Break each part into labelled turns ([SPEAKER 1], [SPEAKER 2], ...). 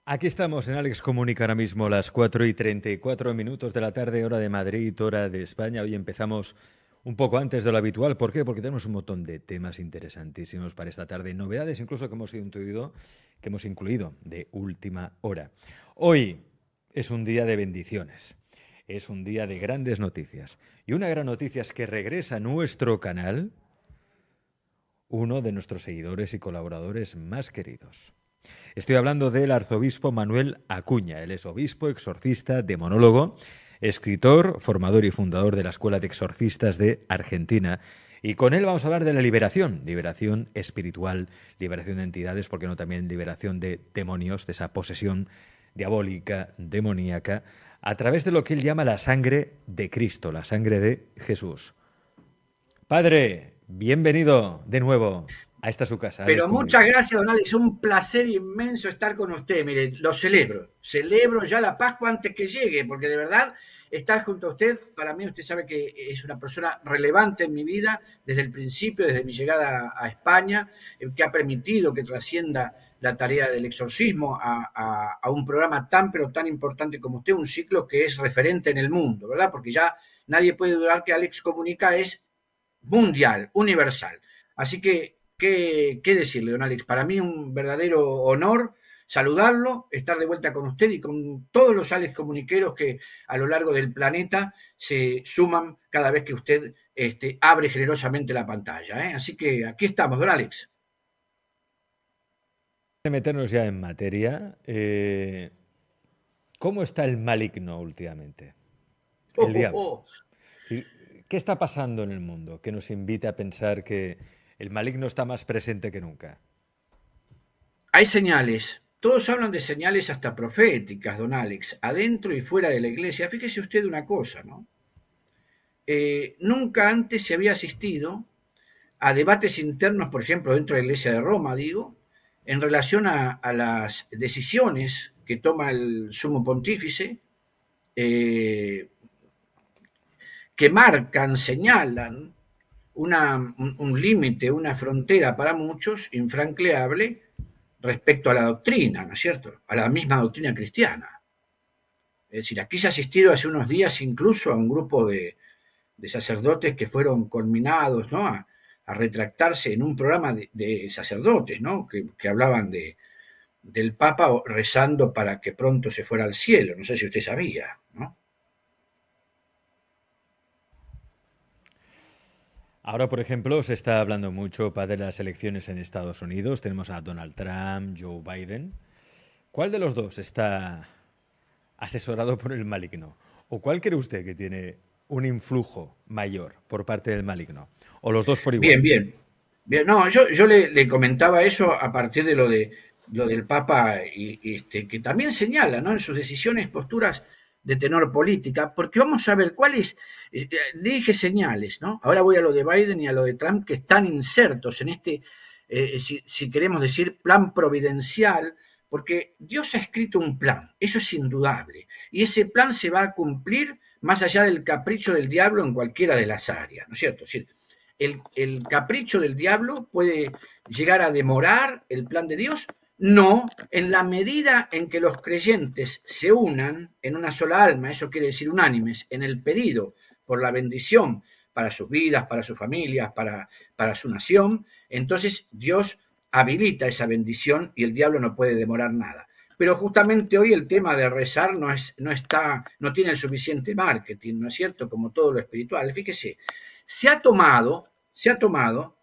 [SPEAKER 1] Aquí estamos en Alex Comunica ahora mismo las 4:34 de la tarde, hora de Madrid, hora de España. Hoy empezamos un poco antes de lo habitual. ¿Por qué? Porque tenemos un montón de temas interesantísimos para esta tarde. Novedades incluso que hemos incluido de última hora. Hoy es un día de bendiciones. Es un día de grandes noticias. Y una gran noticia es que regresa a nuestro canal uno de nuestros seguidores y colaboradores más queridos. Estoy hablando del arzobispo Manuel Acuña. Él es obispo, exorcista, demonólogo, escritor, formador y fundador de la Escuela de Exorcistas de Argentina. Y con él vamos a hablar de la liberación espiritual, liberación de entidades, porque no también liberación de demonios, de esa posesión diabólica, demoníaca, a través de lo que él llama la sangre de Cristo, la sangre de Jesús. Padre, bienvenido de nuevo a esta su casa, Alex
[SPEAKER 2] Pero muchas
[SPEAKER 1] Comunica.
[SPEAKER 2] gracias, don Alex. Un placer inmenso estar con usted. Mire, lo celebro. Celebro ya la Pascua antes que llegue, porque de verdad estar junto a usted, para mí usted sabe que es una persona relevante en mi vida desde el principio, desde mi llegada a España, que ha permitido que trascienda la tarea del exorcismo a un programa tan pero tan importante como usted, un ciclo que es referente en el mundo, ¿verdad? Porque ya nadie puede dudar que Alex Comunica es mundial, universal. Así que, ¿qué decirle, don Alex? Para mí un verdadero honor saludarlo, estar de vuelta con usted y con todos los Alex comuniqueros que a lo largo del planeta se suman cada vez que usted abre generosamente la pantalla, ¿eh? Así que aquí estamos, don Alex.
[SPEAKER 1] De meternos ya en materia, ¿cómo está el maligno últimamente?
[SPEAKER 2] Oh,
[SPEAKER 1] El
[SPEAKER 2] oh,
[SPEAKER 1] diablo.
[SPEAKER 2] oh.
[SPEAKER 1] ¿Y qué está pasando en el mundo que nos invita a pensar que el maligno está más presente que nunca?
[SPEAKER 2] Hay señales. Todos hablan de señales hasta proféticas, don Alex, adentro y fuera de la iglesia. Fíjese usted una cosa, ¿no? Nunca antes se había asistido a debates internos, por ejemplo, dentro de la Iglesia de Roma, digo, en relación a las decisiones que toma el sumo pontífice, eh, que marcan, señalan un límite, una frontera para muchos infranqueable respecto a la doctrina, ¿no es cierto? A la misma doctrina cristiana. Es decir, aquí se ha asistido hace unos días incluso a un grupo de sacerdotes que fueron conminados, ¿no? A retractarse en un programa de sacerdotes, ¿no? Que hablaban del Papa rezando para que pronto se fuera al cielo. No sé si usted sabía, ¿no?
[SPEAKER 1] Ahora, por ejemplo, se está hablando mucho de las elecciones en Estados Unidos. Tenemos a Donald Trump, Joe Biden. ¿Cuál de los dos está asesorado por el maligno? ¿O cuál cree usted que tiene un influjo mayor por parte del maligno? ¿O los dos por
[SPEAKER 2] Bien,
[SPEAKER 1] igual?
[SPEAKER 2] bien. Bien, no, yo le comentaba eso a partir de lo del Papa, que también señala, ¿no? En sus decisiones, posturas de tenor política, porque vamos a ver cuáles, dije señales, ¿no? Ahora voy a lo de Biden y a lo de Trump, que están insertos en si queremos decir, plan providencial, porque Dios ha escrito un plan, eso es indudable, y ese plan se va a cumplir más allá del capricho del diablo en cualquiera de las áreas, ¿no es cierto? Es decir, el capricho del diablo puede llegar a demorar el plan de Dios. No, en la medida en que los creyentes se unan en una sola alma, eso quiere decir unánimes, en el pedido por la bendición para sus vidas, para sus familias, para su nación, entonces Dios habilita esa bendición y el diablo no puede demorar nada. Pero justamente hoy el tema de rezar no tiene el suficiente marketing, ¿no es cierto? Como todo lo espiritual. Fíjese, se ha tomado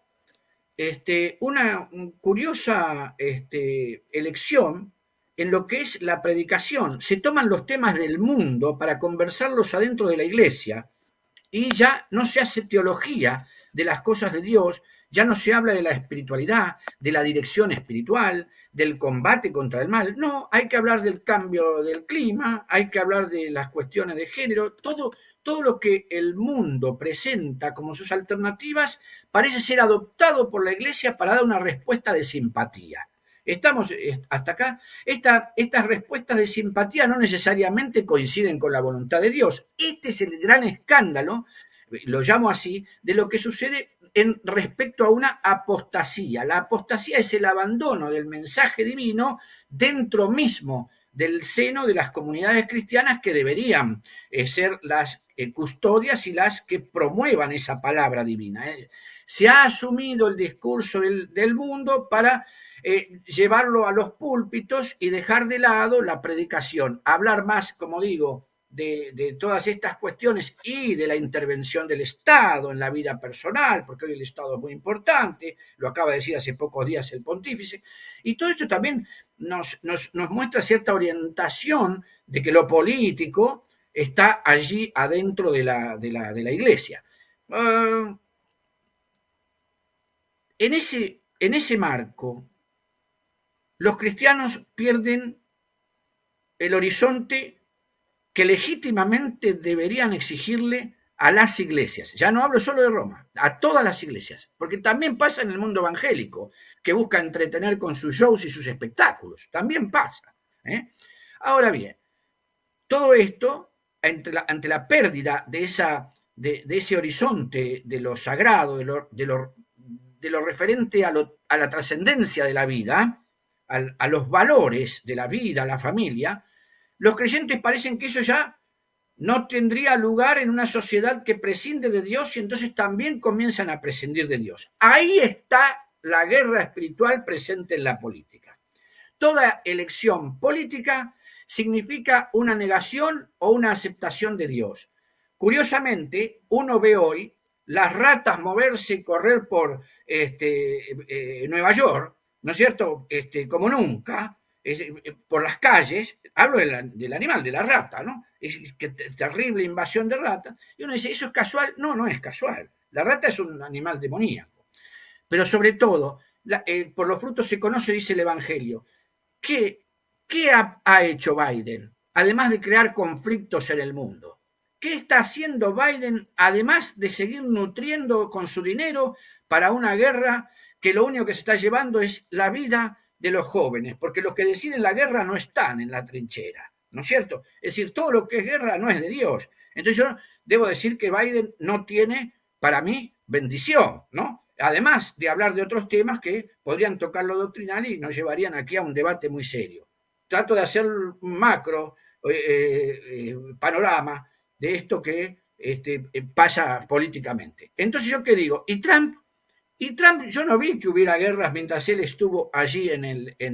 [SPEAKER 2] una curiosa elección en lo que es la predicación. Se toman los temas del mundo para conversarlos adentro de la iglesia y ya no se hace teología de las cosas de Dios, ya no se habla de la espiritualidad, de la dirección espiritual, del combate contra el mal. No, hay que hablar del cambio del clima, hay que hablar de las cuestiones de género, todo lo que el mundo presenta como sus alternativas parece ser adoptado por la Iglesia para dar una respuesta de simpatía. Estamos hasta acá. Estas respuestas de simpatía no necesariamente coinciden con la voluntad de Dios. Este es el gran escándalo, lo llamo así, de lo que sucede en respecto a una apostasía. La apostasía es el abandono del mensaje divino dentro mismo del seno de las comunidades cristianas que deberían ser las custodias y las que promuevan esa palabra divina. Se ha asumido el discurso del mundo para llevarlo a los púlpitos y dejar de lado la predicación, hablar más, como digo, de todas estas cuestiones y de la intervención del Estado en la vida personal, porque hoy el Estado es muy importante, lo acaba de decir hace pocos días el pontífice, y todo esto también nos muestra cierta orientación de que lo político está allí adentro de la Iglesia. En ese marco, los cristianos pierden el horizonte que legítimamente deberían exigirle a las iglesias. Ya no hablo solo de Roma, a todas las iglesias, porque también pasa en el mundo evangélico, que busca entretener con sus shows y sus espectáculos. También pasa. Ahora bien, todo esto, ante la pérdida de ese horizonte de lo sagrado, de lo referente a la trascendencia de la vida, a los valores de la vida, a la familia, los creyentes parecen que eso ya no tendría lugar en una sociedad que prescinde de Dios y entonces también comienzan a prescindir de Dios. Ahí está la guerra espiritual presente en la política. Toda elección política significa una negación o una aceptación de Dios. Curiosamente, uno ve hoy las ratas moverse y correr por Nueva York, ¿no es cierto?, como nunca, por las calles. Hablo del animal, de la rata, ¿no? Que terrible invasión de rata. Y uno dice, ¿eso es casual? No, no es casual. La rata es un animal demoníaco. Pero sobre todo, por los frutos se conoce, dice el Evangelio. ¿Qué ha hecho Biden, además de crear conflictos en el mundo? ¿Qué está haciendo Biden, además de seguir nutriendo con su dinero para una guerra que lo único que se está llevando es la vida de los jóvenes? Porque los que deciden la guerra no están en la trinchera, ¿no es cierto? Es decir, todo lo que es guerra no es de Dios. Entonces yo debo decir que Biden no tiene, para mí, bendición, ¿no? Además de hablar de otros temas que podrían tocar lo doctrinal y nos llevarían aquí a un debate muy serio. Trato de hacer un macro panorama de esto que pasa políticamente. Entonces, ¿yo qué digo? Y Trump, yo no vi que hubiera guerras mientras él estuvo allí en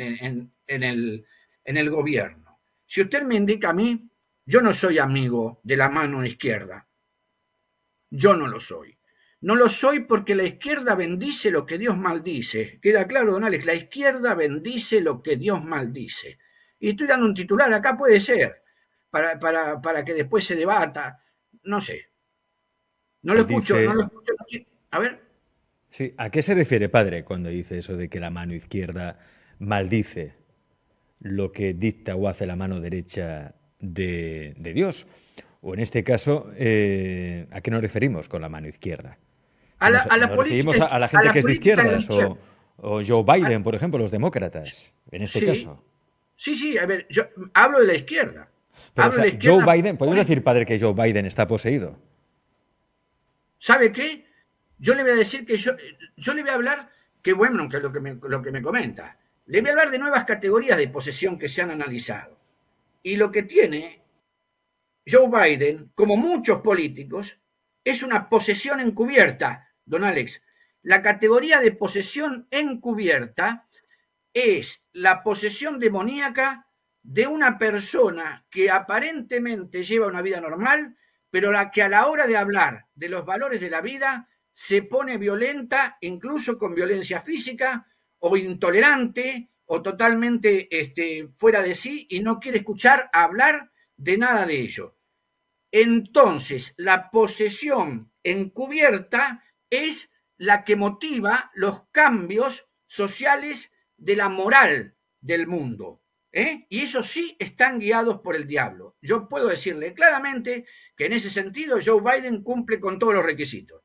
[SPEAKER 2] el gobierno. Si usted me indica a mí, yo no soy amigo de la mano izquierda. Yo no lo soy. No lo soy porque la izquierda bendice lo que Dios maldice. ¿Queda claro, don Alex? La izquierda bendice lo que Dios maldice. Y estoy dando un titular, acá puede ser, para que después se debata. No sé. No lo escucho. A ver.
[SPEAKER 1] Sí, ¿a qué se refiere, padre, cuando dice eso de que la mano izquierda maldice lo que dicta o hace la mano derecha de Dios? O en este caso, ¿a qué nos referimos con la mano izquierda? ¿Nos referimos a la gente que es de izquierdas o Joe Biden, por ejemplo, los demócratas, en este caso?
[SPEAKER 2] Sí, a ver, yo hablo de la izquierda.
[SPEAKER 1] Pero, Joe Biden, ¿podemos decir, padre, que Joe Biden está poseído?
[SPEAKER 2] ¿Sabe qué? Yo le voy a decir que yo le voy a hablar, que bueno, que lo que me comenta. Le voy a hablar de nuevas categorías de posesión que se han analizado. Y lo que tiene Joe Biden, como muchos políticos, es una posesión encubierta, don Alex. La categoría de posesión encubierta es la posesión demoníaca de una persona que aparentemente lleva una vida normal, pero la que a la hora de hablar de los valores de la vida se pone violenta, incluso con violencia física, o intolerante, o totalmente fuera de sí, y no quiere escuchar hablar de nada de ello. Entonces, la posesión encubierta es la que motiva los cambios sociales de la moral del mundo. Y esos sí están guiados por el diablo. Yo puedo decirle claramente que en ese sentido Joe Biden cumple con todos los requisitos.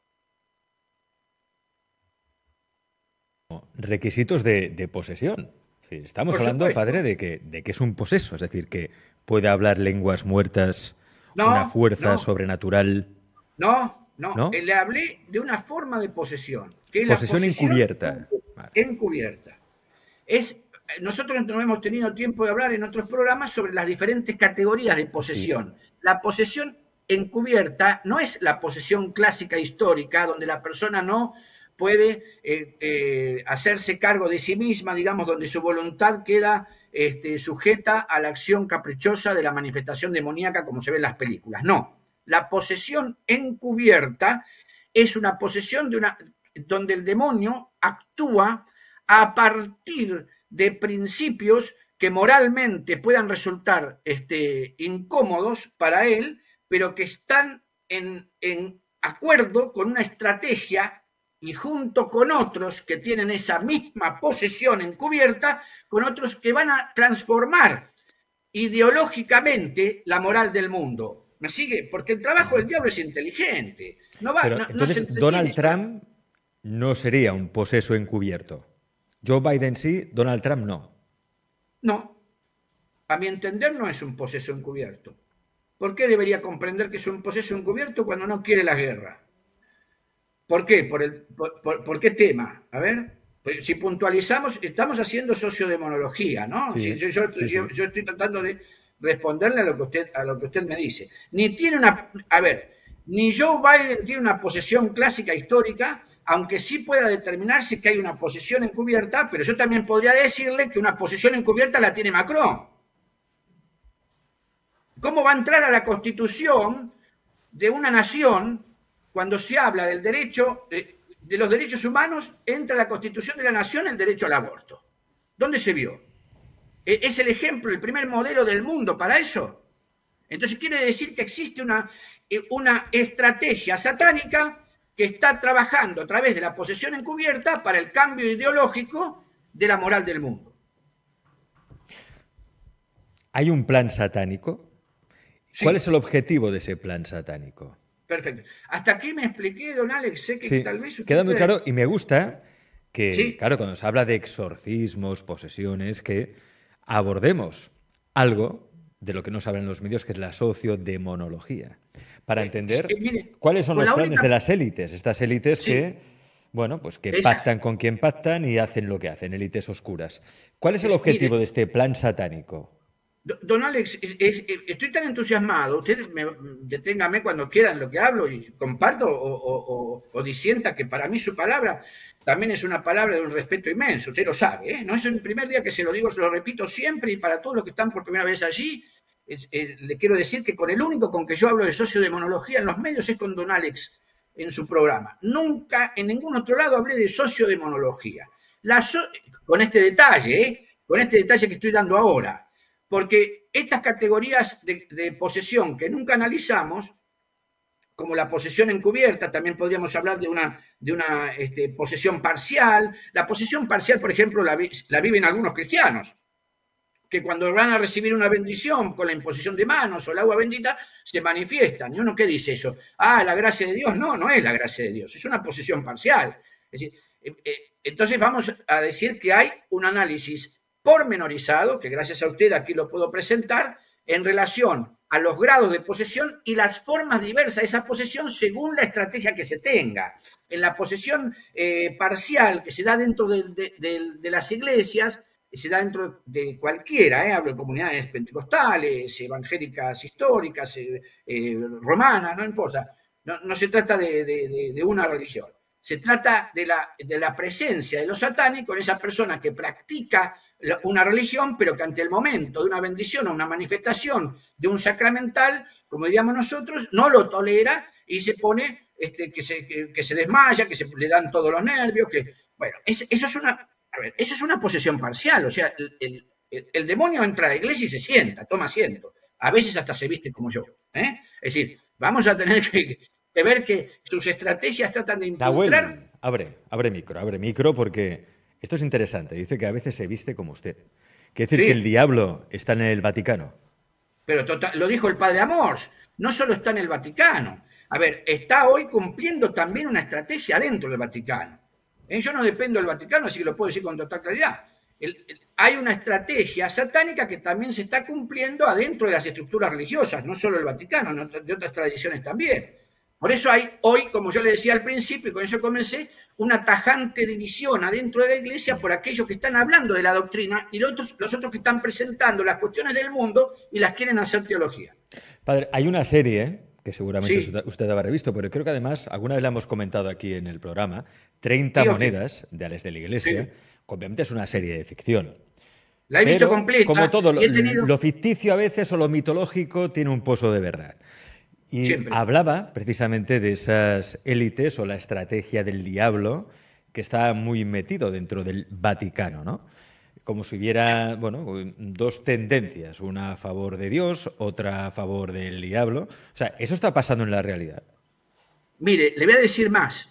[SPEAKER 1] Requisitos de posesión. Sí, estamos hablando, padre, de que es un poseso, es decir, que puede hablar lenguas muertas, una fuerza sobrenatural.
[SPEAKER 2] No, No,
[SPEAKER 1] ¿no?
[SPEAKER 2] le hablé de una forma de posesión, que es la
[SPEAKER 1] Posesión
[SPEAKER 2] posesión
[SPEAKER 1] encubierta. Vale.
[SPEAKER 2] encubierta. Nosotros no hemos tenido tiempo de hablar en otros programas sobre las diferentes categorías de
[SPEAKER 1] Sí,
[SPEAKER 2] posesión. La posesión encubierta no es la posesión clásica histórica, donde la persona no puede hacerse cargo de sí misma, digamos, donde su voluntad queda sujeta a la acción caprichosa de la manifestación demoníaca, como se ve en las películas. No, la posesión encubierta es una posesión donde el demonio actúa a partir de principios que moralmente puedan resultar incómodos para él, pero que están en acuerdo con una estrategia y junto con otros que tienen esa misma posesión encubierta, con otros que van a transformar ideológicamente la moral del mundo. ¿Me sigue? Porque el trabajo del diablo es inteligente.
[SPEAKER 1] pero
[SPEAKER 2] No se
[SPEAKER 1] entonces
[SPEAKER 2] entretiene
[SPEAKER 1] Donald
[SPEAKER 2] solamente.
[SPEAKER 1] Trump no sería un poseso encubierto. Joe Biden sí, Donald Trump no.
[SPEAKER 2] No, a mi entender no es un poseso encubierto. ¿Por qué debería comprender que es un poseso encubierto cuando no quiere la guerra? ¿Por qué? ¿Por qué tema? A ver, pues, si puntualizamos, estamos haciendo sociodemonología, ¿no? Si
[SPEAKER 1] Sí, sí, sí.
[SPEAKER 2] yo estoy tratando de responderle a lo que usted me dice. Ni tiene una, a ver, ni Joe Biden tiene una posesión clásica histórica, aunque sí pueda determinarse que hay una posesión encubierta, pero yo también podría decirle que una posesión encubierta la tiene Macron. ¿Cómo va a entrar a la constitución de una nación cuando se habla del derecho, de los derechos humanos, entra a la constitución de la nación el derecho al aborto? ¿Dónde se vio? ¿Es el ejemplo, el primer modelo del mundo para eso? Entonces quiere decir que existe una estrategia satánica que está trabajando a través de la posesión encubierta para el cambio ideológico de la moral del mundo.
[SPEAKER 1] ¿Hay un plan satánico? ¿Cuál es
[SPEAKER 2] Sí,
[SPEAKER 1] el objetivo de ese plan satánico?
[SPEAKER 2] perfecto. Hasta aquí me expliqué, don Alex, sé que
[SPEAKER 1] Sí,
[SPEAKER 2] tal vez usted
[SPEAKER 1] queda muy
[SPEAKER 2] pueda...
[SPEAKER 1] claro y me gusta que,
[SPEAKER 2] Sí,
[SPEAKER 1] claro, cuando se habla de exorcismos, posesiones, que abordemos algo de lo que no se habla en los medios, que es la sociodemonología, para entender
[SPEAKER 2] mire,
[SPEAKER 1] cuáles son
[SPEAKER 2] con
[SPEAKER 1] los
[SPEAKER 2] la
[SPEAKER 1] planes de
[SPEAKER 2] única...
[SPEAKER 1] las élites, estas élites
[SPEAKER 2] Sí,
[SPEAKER 1] que, bueno, pues que
[SPEAKER 2] esa,
[SPEAKER 1] pactan con quien pactan y hacen lo que hacen, élites oscuras. ¿Cuál es el
[SPEAKER 2] mire,
[SPEAKER 1] objetivo de este plan satánico?
[SPEAKER 2] don Alex, estoy tan entusiasmado, deténgame cuando quieran lo que hablo y comparto o disienta que para mí su palabra también es una palabra de un respeto inmenso, usted lo sabe, ¿eh? No es el primer día que se lo digo, se lo repito siempre y para todos los que están por primera vez allí, le quiero decir que con el único con que yo hablo de sociodemonología en los medios es con don Alex en su programa. Nunca en ningún otro lado hablé de sociodemonología. Con este detalle, con este detalle que estoy dando ahora. Porque estas categorías de posesión que nunca analizamos, como la posesión encubierta, también podríamos hablar de una posesión parcial. La posesión parcial, por ejemplo, la viven algunos cristianos, que cuando van a recibir una bendición con la imposición de manos o el agua bendita, se manifiestan. ¿Y uno qué dice eso? Ah, la gracia de Dios. No, no es la gracia de Dios, es una posesión parcial. Es decir, entonces vamos a decir que hay un análisis pormenorizado, que gracias a usted aquí lo puedo presentar, en relación a los grados de posesión y las formas diversas de esa posesión según la estrategia que se tenga. En la posesión parcial que se da dentro de las iglesias, se da dentro de cualquiera, hablo de comunidades pentecostales, evangélicas históricas, romanas, no importa. No se trata de una religión. Se trata de la presencia de lo satánico en esa persona que practica una religión, pero que ante el momento de una bendición o una manifestación de un sacramental, como diríamos nosotros, no lo tolera y se pone que se desmaya, que se le dan todos los nervios, que, bueno, eso es una, a ver, eso es una posesión parcial, o sea, el demonio entra a la iglesia y se sienta, toma asiento, a veces hasta se viste como yo, ¿eh? Es decir, vamos a tener que ver que sus estrategias tratan de infiltrar.
[SPEAKER 1] Nahuel, abre micro porque esto es interesante. Dice que a veces se viste como usted. Quiere decir que el
[SPEAKER 2] Sí,
[SPEAKER 1] diablo está en el Vaticano.
[SPEAKER 2] pero lo dijo el padre Amors, no solo está en el Vaticano. A ver, está hoy cumpliendo también una estrategia dentro del Vaticano. Yo no dependo del Vaticano, así que lo puedo decir con total claridad. Hay una estrategia satánica que también se está cumpliendo adentro de las estructuras religiosas, no solo el Vaticano, de otras tradiciones también. Por eso hay hoy, como yo le decía al principio, y con eso comencé, una tajante división adentro de la Iglesia por aquellos que están hablando de la doctrina y los otros que están presentando las cuestiones del mundo y las quieren hacer teología.
[SPEAKER 1] Padre, hay una serie que seguramente sí, usted habrá visto, pero creo que además alguna vez la hemos comentado aquí en el programa, 30 monedas de Ales de la Iglesia. Sí. Obviamente es una serie de ficción.
[SPEAKER 2] La he visto completa.
[SPEAKER 1] Como todo, lo ficticio a veces o lo mitológico tiene un pozo de verdad. Y siempre hablaba precisamente de esas élites o la estrategia del diablo que está muy metido dentro del Vaticano, ¿no? Como si hubiera, bueno, dos tendencias, una a favor de Dios, otra a favor del diablo. O sea, eso está pasando en la realidad.
[SPEAKER 2] Mire, le voy a decir más.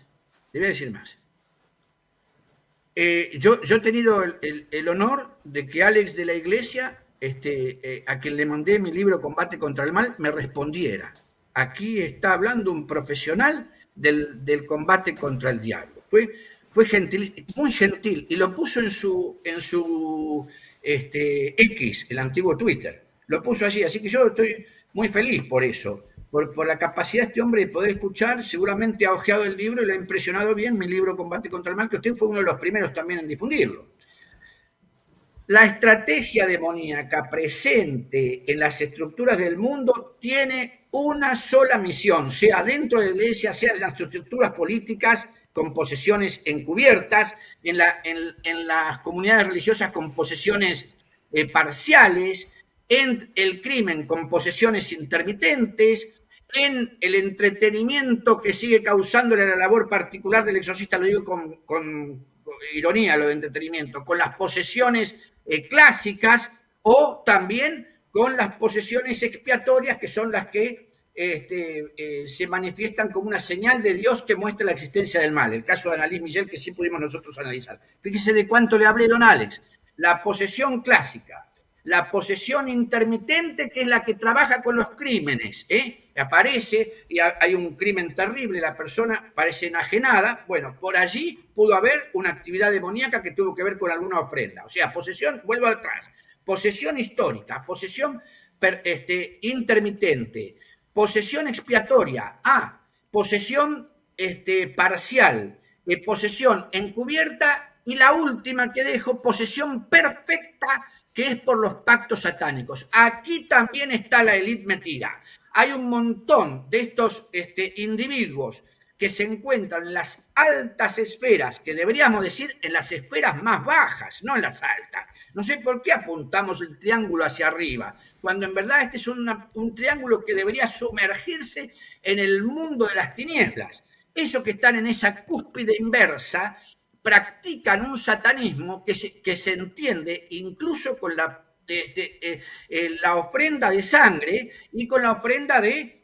[SPEAKER 2] Yo he tenido el honor de que Alex de la Iglesia, a quien le mandé mi libro Combate contra el Mal, me respondiera. Aquí está hablando un profesional del combate contra el diablo. Fue gentil, muy gentil, y lo puso en su X, el antiguo Twitter. Lo puso allí, así que yo estoy muy feliz por eso, por la capacidad de este hombre de poder escuchar. Seguramente ha hojeado el libro y le ha impresionado bien mi libro Combate contra el Mal, que usted fue uno de los primeros también en difundirlo. La estrategia demoníaca presente en las estructuras del mundo tiene una sola misión, sea dentro de la Iglesia, sea en las estructuras políticas con posesiones encubiertas, en las comunidades religiosas con posesiones parciales, en el crimen con posesiones intermitentes, en el entretenimiento que sigue causándole la labor particular del exorcista, lo digo con ironía, lo de entretenimiento, con las posesiones clásicas, o también con las posesiones expiatorias, que son las que se manifiestan como una señal de Dios que muestra la existencia del mal. El caso de Annalise Michel, que sí pudimos nosotros analizar. Fíjese de cuánto le hablé, don Alex. La posesión clásica, la posesión intermitente, que es la que trabaja con los crímenes, aparece y hay un crimen terrible, la persona parece enajenada. Bueno, por allí pudo haber una actividad demoníaca que tuvo que ver con alguna ofrenda. O sea, posesión, vuelvo atrás, posesión histórica, posesión intermitente, posesión expiatoria, posesión parcial, posesión encubierta, y la última que dejo, posesión perfecta, que es por los pactos satánicos. Aquí también está la élite metida. Hay un montón de estos individuos que se encuentran en las altas esferas, que deberíamos decir en las esferas más bajas, no en las altas. No sé por qué apuntamos el triángulo hacia arriba, cuando en verdad este es un triángulo que debería sumergirse en el mundo de las tinieblas. Esos que están en esa cúspide inversa practican un satanismo que se entiende incluso con la ofrenda de sangre y con la ofrenda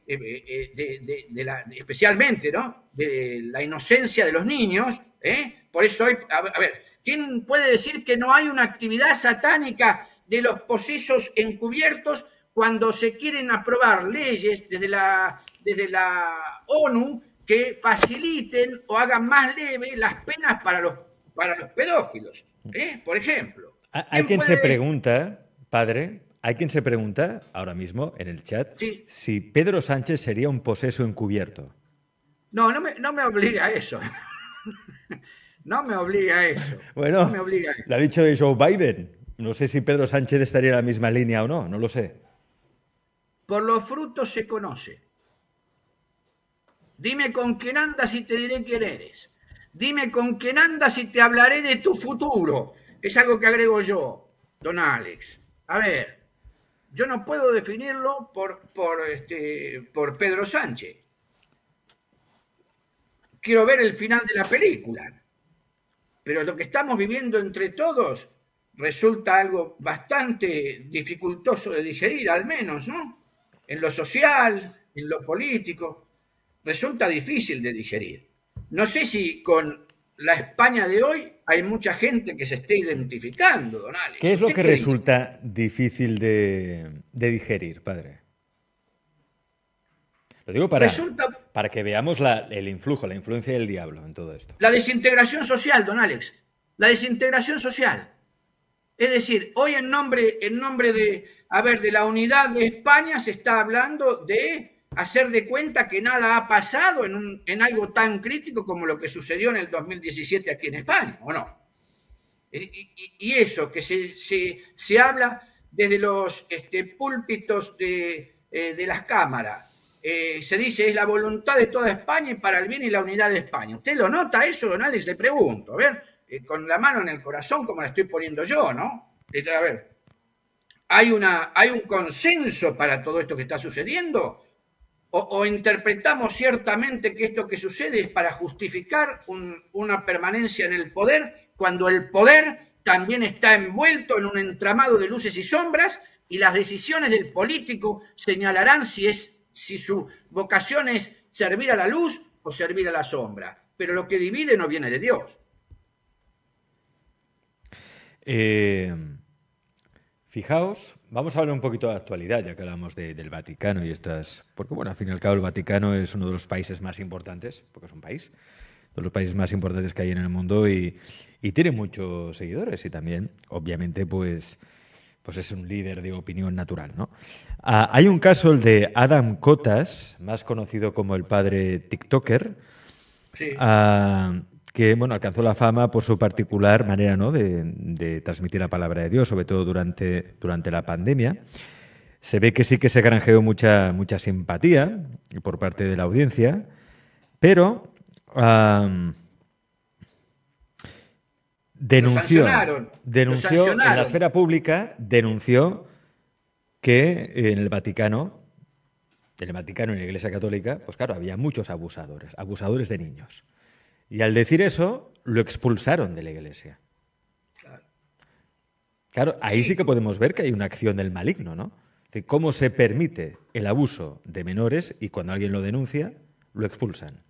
[SPEAKER 2] especialmente, ¿no?, de la inocencia de los niños. Por eso hoy, a ver, ¿quién puede decir que no hay una actividad satánica de los posesos encubiertos cuando se quieren aprobar leyes desde la ONU que faciliten o hagan más leve las penas para los pedófilos, por ejemplo?
[SPEAKER 1] Hay quien se pregunta, padre, hay quien se pregunta ahora mismo en el chat, sí, si Pedro Sánchez sería un poseso encubierto.
[SPEAKER 2] No me obliga a eso. No me obliga a eso.
[SPEAKER 1] Bueno,
[SPEAKER 2] no me obliga a eso.
[SPEAKER 1] Lo ha dicho de Joe Biden. No sé si Pedro Sánchez estaría en la misma línea o no, no lo sé.
[SPEAKER 2] Por los frutos se conoce. Dime con quién andas y te diré quién eres. Dime con quién andas y te hablaré de tu futuro. Es algo que agrego yo, don Alex. A ver, yo no puedo definirlo por Pedro Sánchez. Quiero ver el final de la película. Pero lo que estamos viviendo entre todos resulta algo bastante dificultoso de digerir, al menos, ¿no? En lo social, en lo político, resulta difícil de digerir. No sé si con la España de hoy hay mucha gente que se esté identificando, don Alex.
[SPEAKER 1] ¿Qué es lo que resulta difícil de digerir, padre? Lo digo para que veamos el influjo, la influencia del diablo en todo esto.
[SPEAKER 2] La desintegración social, don Alex. La desintegración social. Es decir, hoy en nombre de la unidad de España se está hablando de hacer de cuenta que nada ha pasado en algo tan crítico como lo que sucedió en el 2017 aquí en España, ¿o no? Y eso, que se habla desde los púlpitos de las cámaras. Se dice, es la voluntad de toda España y para el bien y la unidad de España. ¿Usted lo nota eso, don Alex? Le pregunto, a ver, con la mano en el corazón, como la estoy poniendo yo, ¿no? A ver, ¿hay un consenso para todo esto que está sucediendo? ¿O interpretamos ciertamente que esto que sucede es para justificar una permanencia en el poder, cuando el poder también está envuelto en un entramado de luces y sombras, y las decisiones del político señalarán si su vocación es servir a la luz o servir a la sombra? Pero lo que divide no viene de Dios.
[SPEAKER 1] Fijaos, vamos a hablar un poquito de actualidad, ya que hablamos del Vaticano y estas... Porque, bueno, al fin y al cabo el Vaticano es uno de los países más importantes, porque es un país, de los países más importantes que hay en el mundo y tiene muchos seguidores y también, obviamente, pues es un líder de opinión natural, ¿no? Hay un caso, el de Adam Cotas, más conocido como el padre TikToker,
[SPEAKER 2] Sí.
[SPEAKER 1] Que bueno, alcanzó la fama por su particular manera, ¿no?, de transmitir la palabra de Dios, sobre todo durante la pandemia. Se ve que sí que se granjeó mucha simpatía por parte de la audiencia, pero denunció en la esfera pública, denunció que en el Vaticano y en la Iglesia Católica, pues claro, había muchos abusadores de niños. Y al decir eso, lo expulsaron de la Iglesia. Claro, ahí sí que podemos ver que hay una acción del maligno, ¿no? De cómo se permite el abuso de menores y cuando alguien lo denuncia, lo expulsan.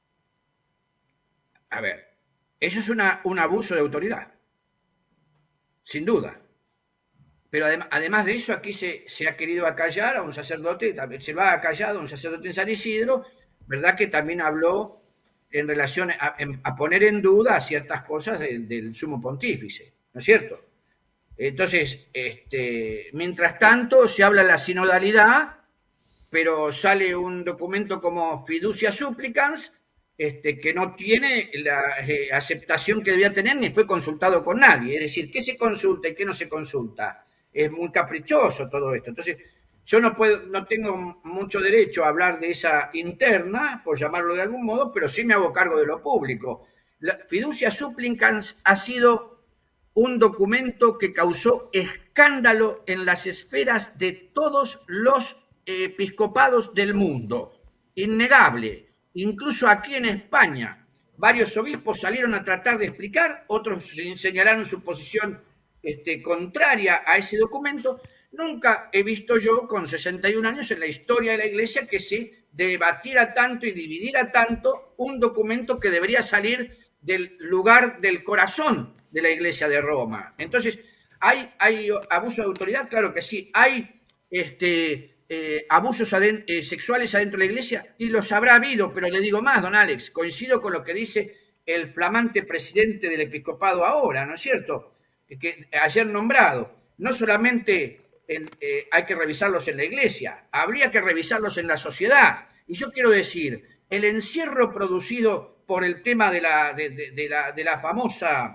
[SPEAKER 2] A ver, eso es un abuso de autoridad, sin duda. Pero además de eso, aquí se ha querido acallar a un sacerdote, se lo ha acallado a un sacerdote en San Isidro, ¿verdad? Que también habló en relación a poner en duda ciertas cosas del sumo pontífice, ¿no es cierto? Entonces, mientras tanto, se habla de la sinodalidad, pero sale un documento como Fiducia Supplicans, que no tiene la aceptación que debía tener ni fue consultado con nadie. Es decir, ¿qué se consulta y qué no se consulta? Es muy caprichoso todo esto. Entonces, yo no tengo mucho derecho a hablar de esa interna, por llamarlo de algún modo, pero sí me hago cargo de lo público. La Fiducia Supplicans ha sido un documento que causó escándalo en las esferas de todos los episcopados del mundo. Innegable. Incluso aquí en España, varios obispos salieron a tratar de explicar, otros señalaron su posición contraria a ese documento. Nunca he visto yo, con 61 años en la historia de la Iglesia, que se debatiera tanto y dividiera tanto un documento que debería salir del lugar del corazón de la Iglesia de Roma. Entonces, ¿hay abuso de autoridad? Claro que sí. ¿Hay abusos sexuales adentro de la Iglesia? Y los habrá habido, pero le digo más, don Alex, coincido con lo que dice el flamante presidente del episcopado ahora, ¿no es cierto?, que ayer nombrado. No solamente hay que revisarlos en la Iglesia, habría que revisarlos en la sociedad. Y yo quiero decir, el encierro producido por el tema de la famosa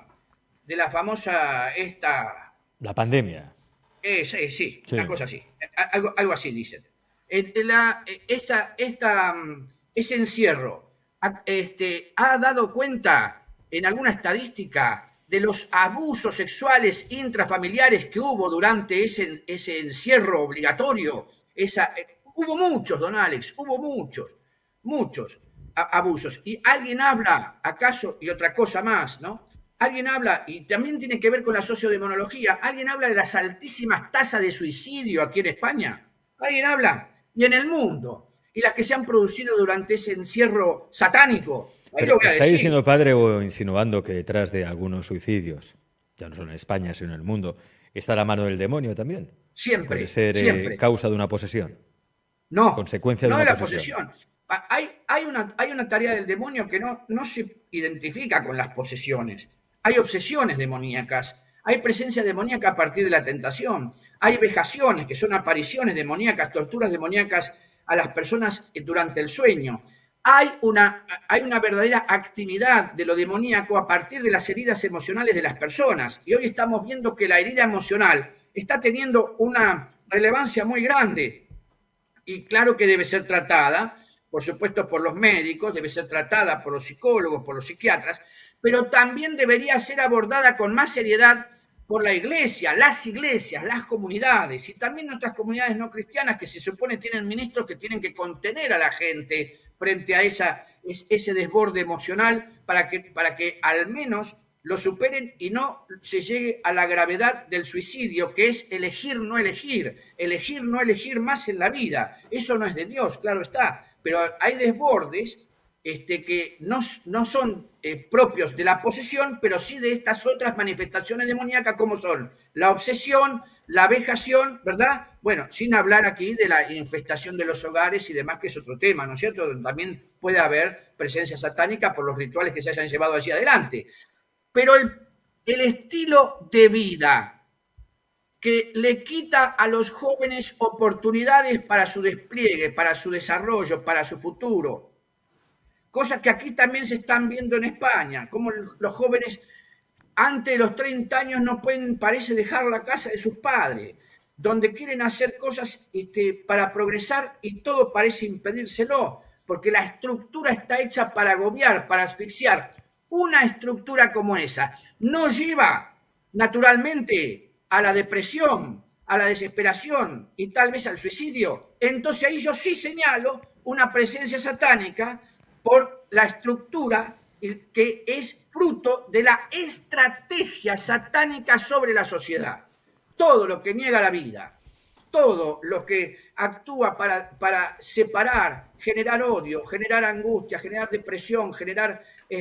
[SPEAKER 1] La pandemia.
[SPEAKER 2] Sí, una cosa así. Algo así dicen. Ese encierro ha dado cuenta en alguna estadística de los abusos sexuales intrafamiliares que hubo durante ese encierro obligatorio. Hubo muchos, don Alex, hubo muchos abusos. Y alguien habla, acaso, y otra cosa más, ¿no? Alguien habla, y también tiene que ver con la sociodemonología, alguien habla de las altísimas tasas de suicidio aquí en España. Alguien habla, y en el mundo, y las que se han producido durante ese encierro satánico. Ahí lo voy a
[SPEAKER 1] ¿Está
[SPEAKER 2] decir.
[SPEAKER 1] diciendo, padre, o insinuando que detrás de algunos suicidios, ya no solo en España, sino en el mundo, está la mano del demonio también?
[SPEAKER 2] Siempre.
[SPEAKER 1] ¿Puede ser causa de una posesión?
[SPEAKER 2] No,
[SPEAKER 1] consecuencia de
[SPEAKER 2] no
[SPEAKER 1] una
[SPEAKER 2] de la
[SPEAKER 1] posesión.
[SPEAKER 2] Hay una tarea del demonio que no se identifica con las posesiones. Hay obsesiones demoníacas, hay presencia demoníaca a partir de la tentación, hay vejaciones que son apariciones demoníacas, torturas demoníacas a las personas durante el sueño. Hay una verdadera actividad de lo demoníaco a partir de las heridas emocionales de las personas. Y hoy estamos viendo que la herida emocional está teniendo una relevancia muy grande. Y claro que debe ser tratada, por supuesto, por los médicos, debe ser tratada por los psicólogos, por los psiquiatras, pero también debería ser abordada con más seriedad por la iglesia, las comunidades y también otras comunidades no cristianas que se supone tienen ministros que tienen que contener a la gente frente a ese desborde emocional para que al menos lo superen y no se llegue a la gravedad del suicidio, que es elegir no elegir más en la vida. Eso no es de Dios, claro está, pero hay desbordes que no son propios de la posesión, pero sí de estas otras manifestaciones demoníacas como son la obsesión, la vejación, ¿verdad? Bueno, sin hablar aquí de la infestación de los hogares y demás, que es otro tema, ¿no es cierto? También puede haber presencia satánica por los rituales que se hayan llevado hacia adelante. Pero el estilo de vida que le quita a los jóvenes oportunidades para su despliegue, para su desarrollo, para su futuro, cosas que aquí también se están viendo en España, como los jóvenes antes de los 30 años no pueden, parece, dejar la casa de sus padres, donde quieren hacer cosas para progresar y todo parece impedírselo, porque la estructura está hecha para agobiar, para asfixiar. Una estructura como esa no lleva naturalmente a la depresión, a la desesperación y tal vez al suicidio. Entonces ahí yo sí señalo una presencia satánica por la estructura que es fruto de la estrategia satánica sobre la sociedad. Todo lo que niega la vida, todo lo que actúa para separar, generar odio, generar angustia, generar depresión, generar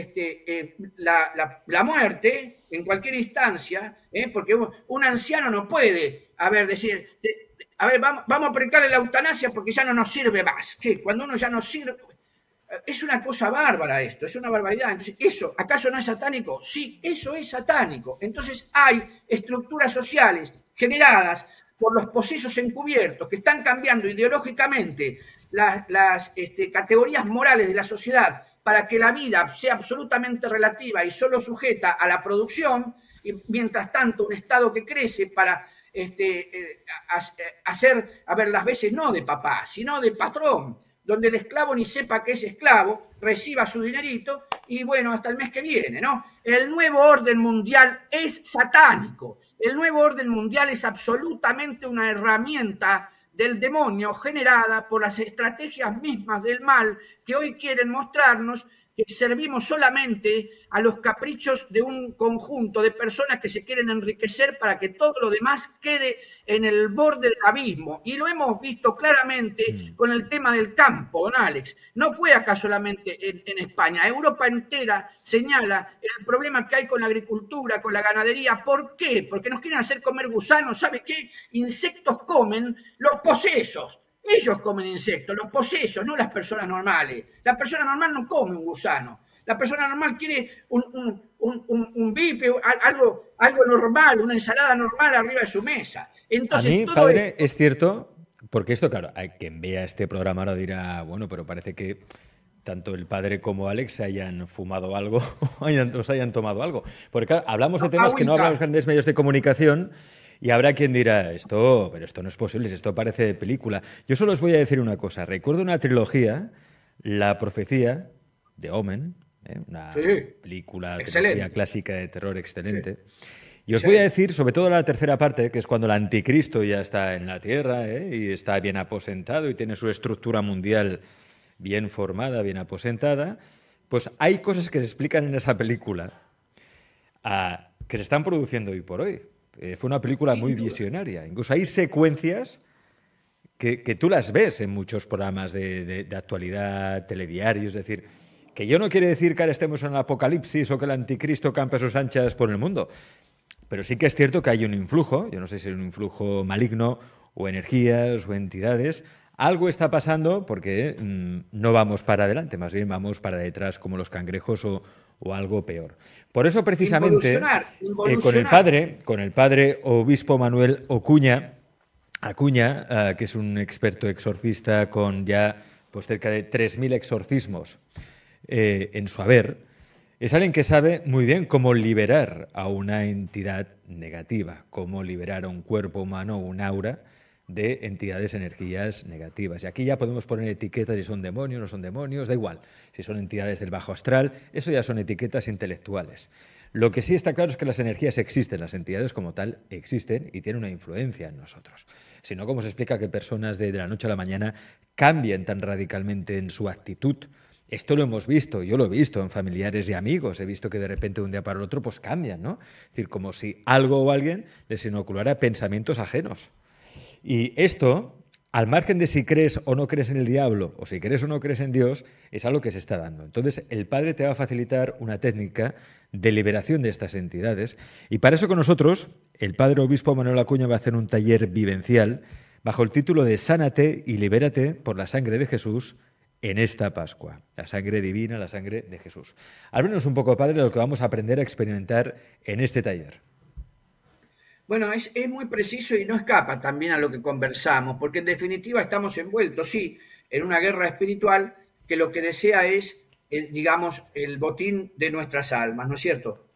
[SPEAKER 2] la muerte en cualquier instancia, porque un anciano no puede, decir, vamos a predicarle la eutanasia porque ya no nos sirve más. ¿Qué? Cuando uno ya no sirve... Es una cosa bárbara esto, es una barbaridad. Entonces, ¿eso acaso no es satánico? Sí, eso es satánico. Entonces hay estructuras sociales generadas por los posesos encubiertos que están cambiando ideológicamente las categorías morales de la sociedad para que la vida sea absolutamente relativa y solo sujeta a la producción, y mientras tanto un Estado que crece para hacer, las veces no de papá, sino de patrón, donde el esclavo ni sepa que es esclavo, reciba su dinerito y bueno, hasta el mes que viene, ¿no? El nuevo orden mundial es satánico. El nuevo orden mundial es absolutamente una herramienta del demonio generada por las estrategias mismas del mal que hoy quieren mostrarnos que servimos solamente a los caprichos de un conjunto de personas que se quieren enriquecer para que todo lo demás quede en el borde del abismo. Y lo hemos visto claramente con el tema del campo, don Alex. No fue acá solamente en España. Europa entera señala el problema que hay con la agricultura, con la ganadería. ¿Por qué? Porque nos quieren hacer comer gusanos. ¿Sabe qué? Insectos comen los posesos. Ellos comen insectos, los posesos, no las personas normales. La persona normal no come un gusano. La persona normal quiere un bife, algo normal, una ensalada normal arriba de su mesa. Entonces,
[SPEAKER 1] a mí, padre, es cierto, porque esto, claro, hay quien vea este programa ahora dirá, bueno, pero parece que tanto el padre como Alex hayan fumado algo o hayan tomado algo. Porque claro, hablamos de temas que no hablan los grandes medios de comunicación. Y habrá quien dirá, pero esto no es posible, esto parece de película. Yo solo os voy a decir una cosa. Recuerdo una trilogía, La Profecía, de Omen, una trilogía clásica de terror excelente. Y os voy a decir, sobre todo la tercera parte, que es cuando el anticristo ya está en la tierra y está bien aposentado y tiene su estructura mundial bien formada, bien aposentada, pues hay cosas que se explican en esa película que se están produciendo hoy por hoy. Fue una película muy visionaria. Incluso hay secuencias que tú las ves en muchos programas de actualidad, telediarios. Es decir, que yo no quiere decir que ahora estemos en el apocalipsis o que el anticristo campe a sus anchas por el mundo. Pero sí que es cierto que hay un influjo, yo no sé si es un influjo maligno o energías o entidades. Algo está pasando porque no vamos para adelante, más bien vamos para detrás como los cangrejos o algo peor. Por eso, precisamente,
[SPEAKER 2] involucionar.
[SPEAKER 1] Con el padre obispo Manuel Ocuña, Acuña, que es un experto exorcista con ya pues, cerca de 3.000 exorcismos en su haber, es alguien que sabe muy bien cómo liberar a una entidad negativa, cómo liberar a un cuerpo humano, un aura, de entidades, energías negativas. Y aquí ya podemos poner etiquetas si son demonios, no son demonios, da igual. Si son entidades del bajo astral, eso ya son etiquetas intelectuales. Lo que sí está claro es que las energías existen, las entidades como tal existen y tienen una influencia en nosotros. Si no, ¿cómo se explica que personas de la noche a la mañana cambien tan radicalmente en su actitud? Esto lo hemos visto, yo lo he visto en familiares y amigos, he visto que de repente de un día para el otro pues cambian, ¿no? Es decir, como si algo o alguien les inoculara pensamientos ajenos. Y esto, al margen de si crees o no crees en el diablo, o si crees o no crees en Dios, es algo que se está dando. Entonces, el Padre te va a facilitar una técnica de liberación de estas entidades. Y para eso con nosotros, el Padre Obispo Manuel Acuña va a hacer un taller vivencial bajo el título de Sánate y libérate por la sangre de Jesús en esta Pascua. La sangre divina, la sangre de Jesús. Háblenos un poco, Padre, de lo que vamos a aprender a experimentar en este taller.
[SPEAKER 2] Bueno, es muy preciso y no escapa también a lo que conversamos, porque en definitiva estamos envueltos, sí, en una guerra espiritual que lo que desea es, digamos, el botín de nuestras almas, ¿no es cierto?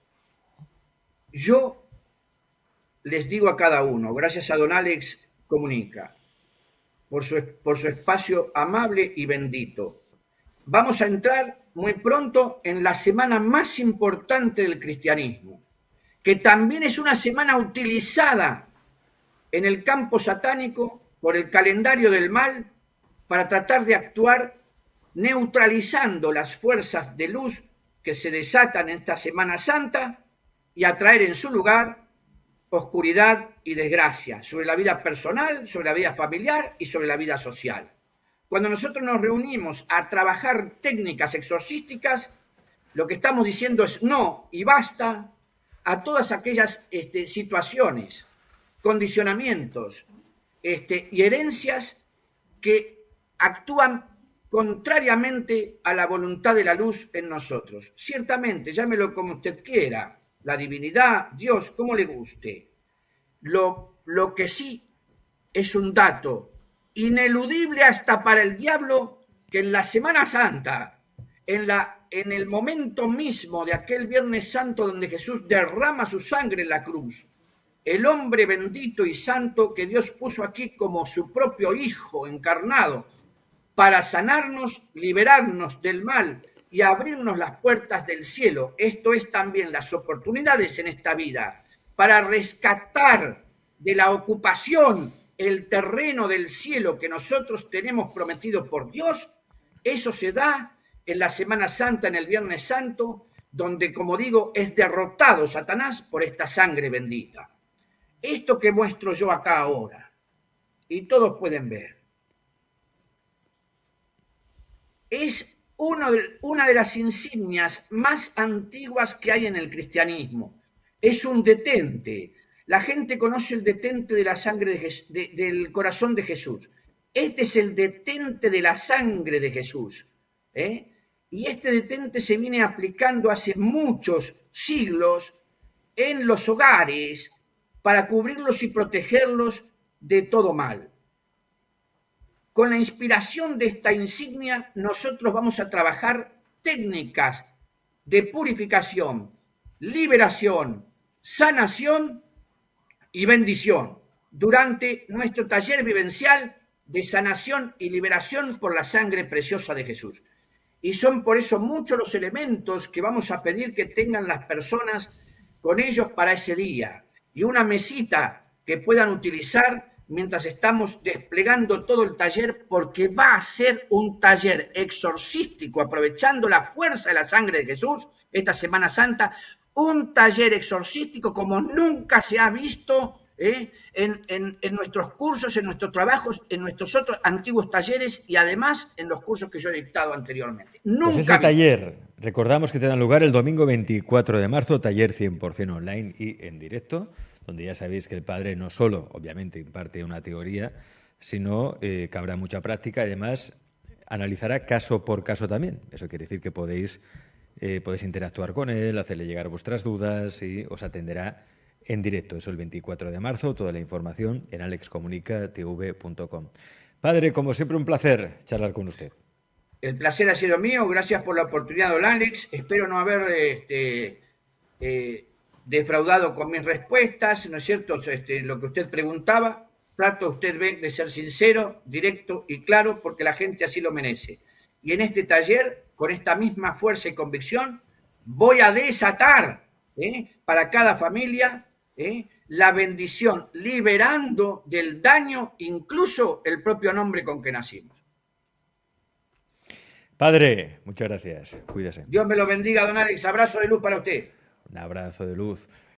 [SPEAKER 2] Yo les digo a cada uno, gracias a don Alex Comunica, por su espacio amable y bendito, vamos a entrar muy pronto en la semana más importante del cristianismo, que también es una semana utilizada en el campo satánico por el calendario del mal para tratar de actuar neutralizando las fuerzas de luz que se desatan en esta Semana Santa y atraer en su lugar oscuridad y desgracia sobre la vida personal, sobre la vida familiar y sobre la vida social. Cuando nosotros nos reunimos a trabajar técnicas exorcísticas, lo que estamos diciendo es no y basta a todas aquellas situaciones, condicionamientos y herencias que actúan contrariamente a la voluntad de la luz en nosotros. Ciertamente, llámelo como usted quiera, la divinidad, Dios, como le guste. Lo que sí es un dato ineludible hasta para el diablo, que en la Semana Santa, en el momento mismo de aquel Viernes Santo donde Jesús derrama su sangre en la cruz, el hombre bendito y santo que Dios puso aquí como su propio Hijo encarnado para sanarnos, liberarnos del mal y abrirnos las puertas del cielo. Esto es también las oportunidades en esta vida para rescatar de la ocupación el terreno del cielo que nosotros tenemos prometido por Dios. Eso se da en la Semana Santa, en el Viernes Santo, donde, como digo, es derrotado Satanás por esta sangre bendita. Esto que muestro yo acá ahora, y todos pueden ver, es una de las insignias más antiguas que hay en el cristianismo. Es un detente. La gente conoce el detente de la sangre del corazón de Jesús. Este es el detente de la sangre de Jesús. Y este detente se viene aplicando hace muchos siglos en los hogares para cubrirlos y protegerlos de todo mal. Con la inspiración de esta insignia, nosotros vamos a trabajar técnicas de purificación, liberación, sanación y bendición durante nuestro taller vivencial de sanación y liberación por la sangre preciosa de Jesús. Y son por eso muchos los elementos que vamos a pedir que tengan las personas con ellos para ese día. Y una mesita que puedan utilizar mientras estamos desplegando todo el taller, porque va a ser un taller exorcístico, aprovechando la fuerza de la sangre de Jesús, esta Semana Santa, un taller exorcístico como nunca se ha visto en nuestros cursos, en nuestros trabajos, en nuestros otros antiguos talleres y además en los cursos que yo he dictado anteriormente.
[SPEAKER 1] Pues ese taller, recordamos que te dan lugar el domingo 24 de marzo, taller 100% online y en directo, donde ya sabéis que el Padre no solo, obviamente, imparte una teoría, sino que habrá mucha práctica y además analizará caso por caso también. Eso quiere decir que podéis interactuar con él, hacerle llegar vuestras dudas y os atenderá en directo. Eso el 24 de marzo. Toda la información en alexcomunicatv.com. Padre, como siempre, un placer charlar con usted.
[SPEAKER 2] El placer ha sido mío. Gracias por la oportunidad, don Alex. Espero no haber defraudado con mis respuestas, ¿no es cierto? Lo que usted preguntaba. Trato usted de ser sincero, directo y claro, porque la gente así lo merece. Y en este taller, con esta misma fuerza y convicción, voy a desatar para cada familia la bendición, liberando del daño incluso el propio nombre con que nacimos.
[SPEAKER 1] Padre, muchas gracias. Cuídese.
[SPEAKER 2] Dios me lo bendiga, don Alex. Abrazo de luz para usted.
[SPEAKER 1] Un abrazo de luz.